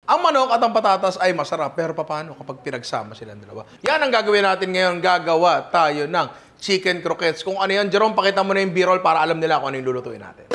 Ang manok at ang patatas ay masarap, pero paano kapag pinagsama silang dalawa? Yan ang gagawin natin ngayon. Gagawa tayo ng chicken croquettes. Kung ano yan, Jerome, pakita mo na yung b-roll para alam nila kung ano yung lulutuin natin.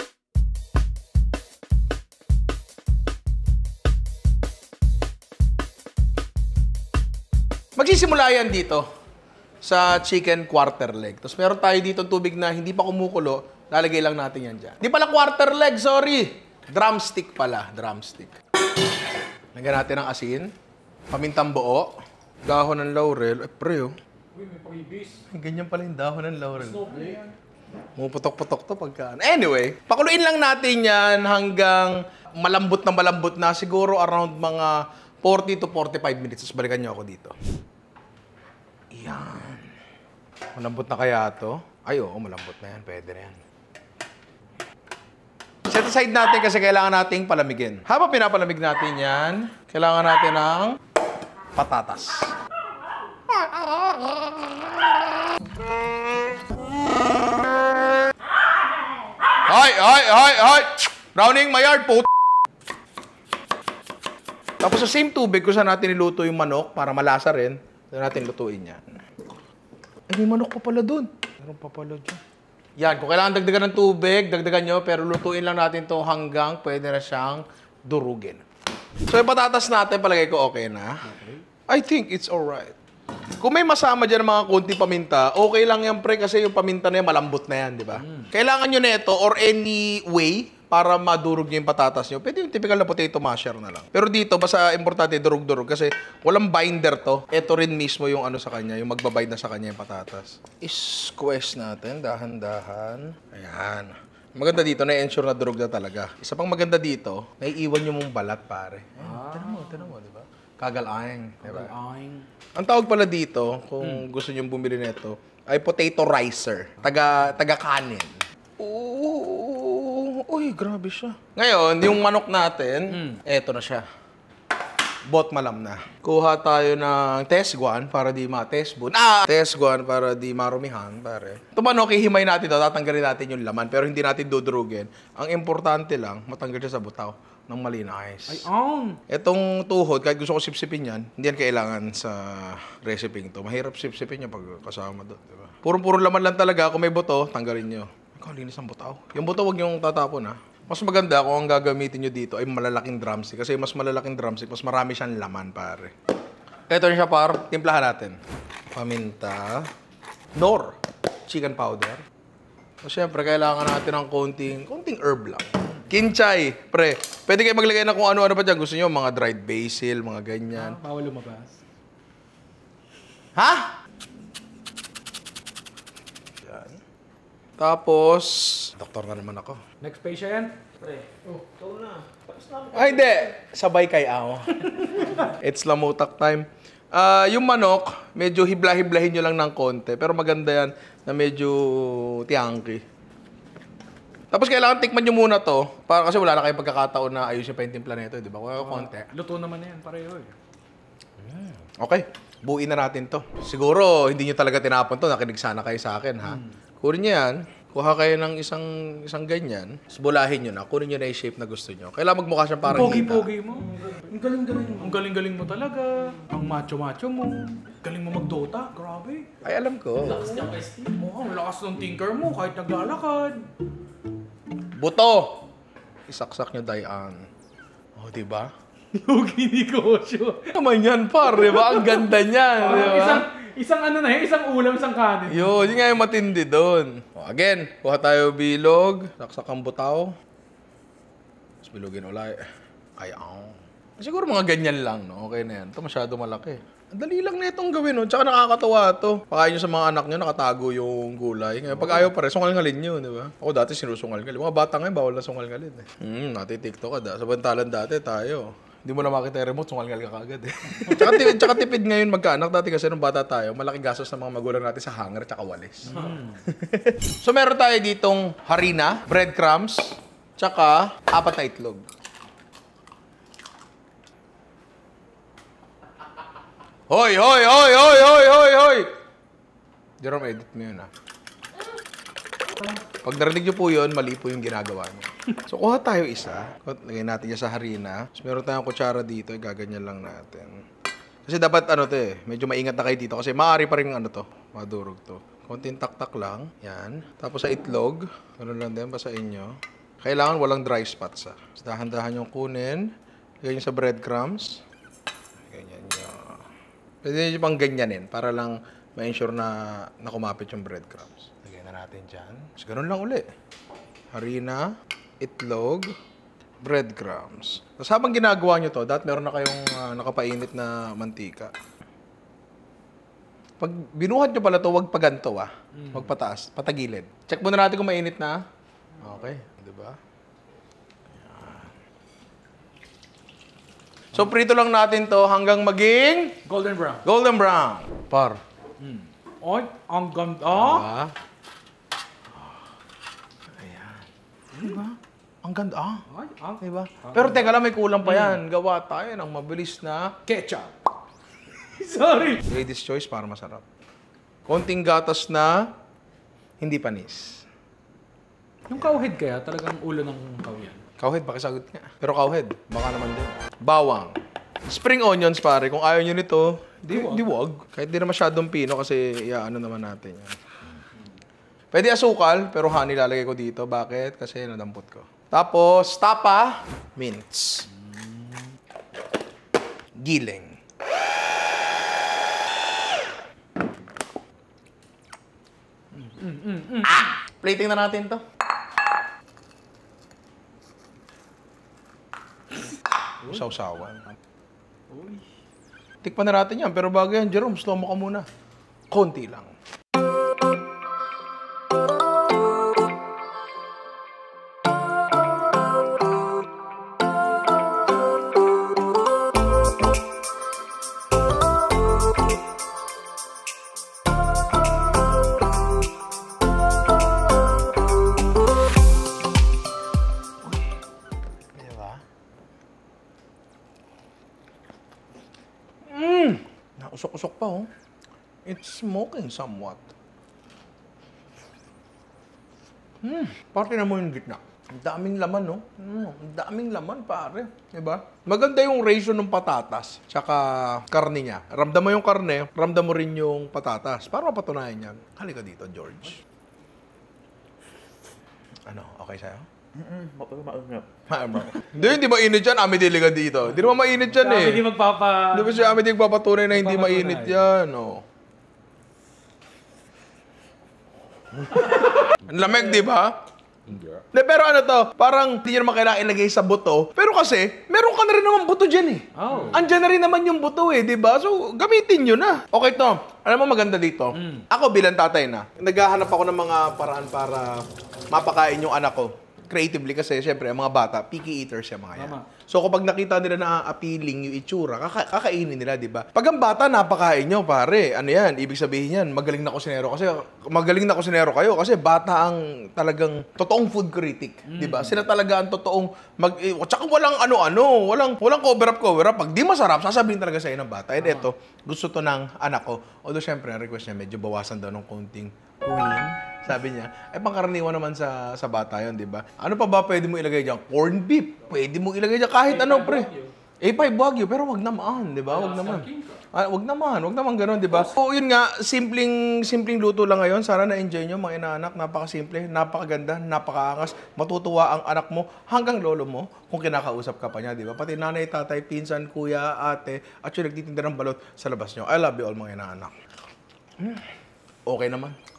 Magsisimula yan dito sa chicken quarter leg. Tapos meron tayo dito tubig na hindi pa kumukulo. Lalagay lang natin yan dyan. Di pala quarter leg, sorry. Drumstick pala, drumstick. Lagyan natin ng asin, pamintang buo, dahon ng laurel. Pre, oh. Uy, may pakibis. Ganyan pala yung dahon ng laurel. Muputok-putok to pagka... Anyway, pakuluin lang natin yan hanggang malambot na. Siguro around mga 40 to 45 minutes. Tapos balikan nyo ako dito. Yan. Malambot na kaya to? Ay, oo, malambot na yan. Pwede na yan. Set aside natin kasi kailangan nating palamigin. Habang pinapalamig natin yan, kailangan natin ng patatas. Hoy! Browning, my yard, po. Tapos sa same tubig, kung saan natin niluto yung manok para malasa rin, saan natin lutuin yan. Ay, may manok pa pala dun. Meron pa pala dyan. Yan, kung kailangan dagdagan ng tubig, dagdagan nyo, pero lutuin lang natin to hanggang pwede na siyang durugin. So, yung patatas natin, palagay ko okay na. Okay. I think it's alright. Kung may masama dyan ng mga konti paminta, okay lang yan, pre, kasi yung paminta na yan, malambot na yan, di ba? Kailangan nyo na ito or any way para madurog nyo yung patatas nyo. Pwede yung typical na potato masher na lang. Pero dito, basta importante, durog-durog kasi walang binder to. Ito rin mismo yung ano sa kanya, yung magbabind na sa kanya yung patatas. Squeeze natin, dahan-dahan. Ayan. Maganda dito, na-ensure na durog na talaga. Isa pang maganda dito, naiiwan yung mong balat, pare. Tinan mo, di ba? Kagalaing. Diba? Kagalaing. Ang tawag pala dito, kung gusto nyo bumili nito, ay potato ricer. Taga-kanin. Uy, grabe siya. Ngayon, yung manok natin, eto na siya. Bot malam na. Kuha tayo ng tesguan para di ma-tesbon. Tesguan para di marumihan, pare. Ito manok, ihimay natin ito, tatanggalin natin yung laman, pero hindi natin dudurugin. Ang importante lang, matanggal siya sa butaw ng malinais. Ay, Etong tuhod, kahit gusto ko sipsipin yan, hindi yan kailangan sa recipe to. Mahirap sipsipin yan pag kasama doon, diba? Puro-puro laman lang talaga. Kung may buto, tanggalin nyo. Linis ang butaw. Yung buto, huwag nyo tatapon, ha? Mas maganda kung ang gagamitin nyo dito ay malalaking drumstick. Kasi mas malalaking drumstick, mas marami siyang laman, pare. Ito na siya, par. Timplahan natin. Paminta. Nor. Chicken powder. So, syempre, kailangan natin ng konting herb lang. Kinchay, pre. Pwede kayo maglagay na kung ano-ano pa dyan. Gusto nyo, mga dried basil, mga ganyan. bawal lumabas. Ha? Tapos, doktor na naman ako. Next page yan? Pre, ikaw na. Tapos namin. Ay, hindi. Sabay kay Ao. It's lamutak time. Yung manok, medyo hibla-hiblahin nyo lang ng konti. Pero maganda yan na medyo tiangki. Tapos kailangan tikman nyo muna to. Para kasi wala na kayong pagkakataon na ayusin pa yung timpla nito. Di ba? Kung konti. Luto naman na yan, pareho eh. Okay. Buuin na natin to. Siguro, hindi nyo talaga tinapon to. Nakinig sana kayo sa akin, ha? Kunin nyo yan. Kuha kayo ng isang ganyan. Bulahin nyo na. Kunin nyo na yung shape na gusto nyo. Kailangan magmukha siyang parang hita. Pogi-pogi mo. Ang galing-galing mo. Ang galing-galing mo talaga. Ang macho-macho mo. Galing mo mag-Dota. Grabe. Ay, alam ko. Lakas niyang pesti. Oo, ang lakas ng tinker mo kahit naglalakad. Buto! Isaksak nyo, Dayan. O, diba? Lugi ni Kosyo. Naman yan, par, diba? Ang ganda niyan, diba? Isang ano na yun, isang ulam, isang kanin. Yun, yun nga yung matindi doon. O, again, kuha tayo bilog. Saksak ang butaw. Tapos bilogin ulit. Ay, siguro mga ganyan lang, no? Okay na yan. Ito masyado malaki. Ang dali lang na itong gawin, no? Tsaka nakakatawa to. Pakain nyo sa mga anak nyo, nakatago yung gulay. Ngayon, pag ayaw pa rin, sungal-ngalin nyo, di ba? Ako dati sinusungal-ngalin. Mga bata ngayon, bawal na sungal-ngalin. Nati-tiktok ka da. Sabantalan dati tayo. Hindi mo na makita yung remote, sungal-ngal ka kagad eh. tsaka tipid ngayon magkaanak. Dati kasi nung bata tayo, malaking gastos ng mga magulang natin sa hanger tsaka walis. So meron tayo ditong harina, breadcrumbs, tsaka 4 na itlog. Hoy! Jerome, edit mo yun, ha? Pag narinig nyo po yun, mali po yung ginagawa nyo. So, kuha tayo isa. Lagay natin yan sa harina. So, meron tayong kutsara dito. Gaganyan lang natin. Kasi dapat, medyo maingat na kayo dito. Kasi maaari pa rin madurog to. Konting tak-tak lang. Yan. Tapos sa itlog, ganoon lang din, basahin nyo. Kailangan walang dry spots, ha. So, dahan-dahan yung kunin. Lagay nyo sa breadcrumbs. Ganyan nyo. Pwede nyo pang ganyanin para lang ma-ensure na kumapit yung breadcrumbs. Lagyan na natin dyan. So, ganun lang uli. Harina, itlog, breadcrumbs. Tapos habang ginagawa nyo to, dapat meron na kayong nakapainit na mantika. Pag binuhat nyo pala to, wag pa ganito, wag pataas, patagilid. Check muna natin kung mainit na. Okay, di ba? So, prito lang natin to hanggang maging Golden brown. golden brown. Par. Ay, ang ganda. Diba? Ayan. Diba? Ang ganda. Ay, ang Diba? Pero teka lang, may kulang pa yan. Gawa tayo ng mabilis na ketchup. Sorry. lady's choice para masarap. Konting gatas na hindi panis. Yung cowhead kaya, talagang ulo ng kawiyan. Cowhead, pakisagot nga. Pero cowhead, baka naman din. Bawang. Spring onions, pare. Kung ayaw nyo nito, di wag. Kahit di na masyadong pino kasi iaano naman natin yan. Pwede asukal, pero honey lalagay ko dito. Bakit? Kasi nadampot ko. Tapos, tapa, mince. Giling. Plating na natin to. Sausawan. Tikpan na natin yan. Pero bago yan, Jerome, slow mo ka muna. Konti lang. Usok-usok pa, oh. It's smoking somewhat. Parte na mo yung gitna. Ang daming laman, no? Ang daming laman, pare. Diba? Maganda yung ratio ng patatas tsaka karne niya. Ramdam mo yung karne, ramdam mo rin yung patatas. Para mapatunayan yan. Halika dito, George. Ano, okay sa'yo? Hindi mainit yan. Ami dili ka dito. Hindi naman mainit yan eh. Hindi magpapa... Hindi ba siya Ami di magpapatunay na hindi mainit yan? Oh. Ang lamig, di ba? Hindi. Pero ano to, parang hindi nyo naman kailangan ilagay sa buto. Pero kasi, meron ka na rin naman buto dyan eh. Oh. Andyan na rin naman yung buto eh, di ba? So, gamitin nyo na. Okay to, alam mo maganda dito. Ako bilang tatay na, naghahanap ako ng mga paraan para mapakain yung anak ko. Creatively kasi, syempre, ang mga bata, picky eaters yung mga yan. Tama. So, kapag nakita nila na appealing yung itsura, kakainin nila, di ba? Pag ang bata, napakain nyo, pare. Ano yan? Ibig sabihin yan, magaling na kusinero. Kasi, magaling na kusinero kayo. Kasi bata ang talagang totoong food critic. Di ba? Sila talaga ang totoong tsaka walang ano-ano. Walang cover-up. Pag di masarap, sasabihin talaga sa'yo ng bata. And eto, gusto to ng anak ko. Although, syempre, ang request niya, medyo bawasan daw ng konting cream. Sabi niya, pangkaraniwan naman sa bata yun, di ba? Ano pa ba pwede mo ilagay dyan? Corned beef. Pwede mo ilagay dyan kahit ano, pre. A5 Wagyu, pero wag naman, di ba? Wag naman. Wag naman ganun, di ba? So, yun nga, simpleng luto lang ngayon. Sana na-enjoy nyo, mga inaanak. Napakasimple, napakaganda, napakaangas. Matutuwa ang anak mo hanggang lolo mo kung kinakausap ka pa niya, di ba? Pati nanay, tatay, pinsan, kuya, ate, at yung nagtitinda ng balot sa labas nyo. I love you all, mga inaanak. Okay naman.